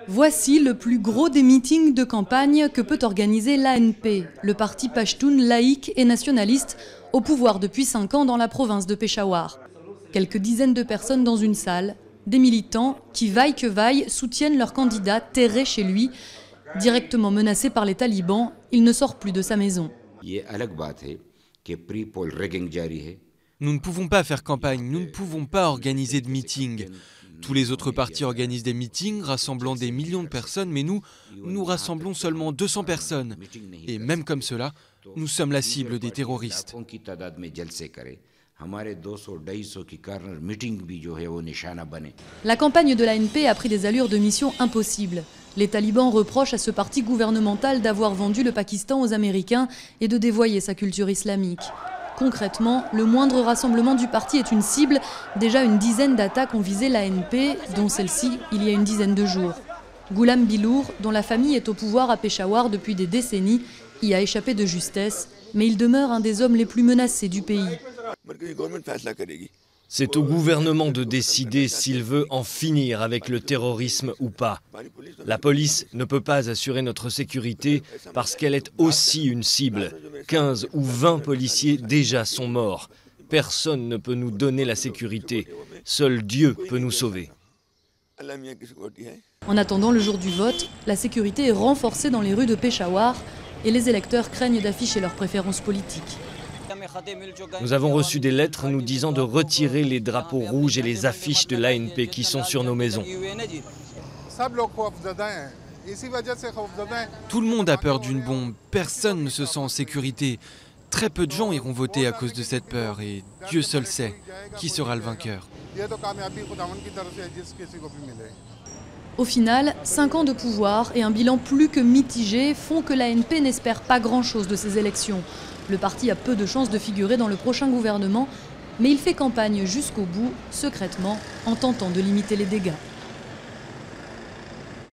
Voici le plus gros des meetings de campagne que peut organiser l'ANP, le parti pachtoun laïque et nationaliste, au pouvoir depuis 5 ans dans la province de Peshawar. Quelques dizaines de personnes dans une salle, des militants qui, vaille que vaille, soutiennent leur candidat terré chez lui. Directement menacé par les talibans, il ne sort plus de sa maison. Nous ne pouvons pas faire campagne, nous ne pouvons pas organiser de meetings. Tous les autres partis organisent des meetings rassemblant des millions de personnes, mais nous rassemblons seulement 200 personnes. Et même comme cela, nous sommes la cible des terroristes. La campagne de l'ANP a pris des allures de mission impossible. Les talibans reprochent à ce parti gouvernemental d'avoir vendu le Pakistan aux Américains et de dévoyer sa culture islamique. Concrètement, le moindre rassemblement du parti est une cible. Déjà une dizaine d'attaques ont visé l'ANP, dont celle-ci il y a une dizaine de jours. Ghulam Bilour, dont la famille est au pouvoir à Peshawar depuis des décennies, y a échappé de justesse, mais il demeure un des hommes les plus menacés du pays. C'est au gouvernement de décider s'il veut en finir avec le terrorisme ou pas. La police ne peut pas assurer notre sécurité parce qu'elle est aussi une cible. 15 ou 20 policiers déjà sont morts. Personne ne peut nous donner la sécurité. Seul Dieu peut nous sauver. En attendant le jour du vote, la sécurité est renforcée dans les rues de Peshawar et les électeurs craignent d'afficher leurs préférences politiques. Nous avons reçu des lettres nous disant de retirer les drapeaux rouges et les affiches de l'ANP qui sont sur nos maisons. Tout le monde a peur d'une bombe, personne ne se sent en sécurité. Très peu de gens iront voter à cause de cette peur et Dieu seul sait qui sera le vainqueur. Au final, 5 ans de pouvoir et un bilan plus que mitigé font que l'ANP n'espère pas grand-chose de ces élections. Le parti a peu de chances de figurer dans le prochain gouvernement, mais il fait campagne jusqu'au bout, secrètement, en tentant de limiter les dégâts.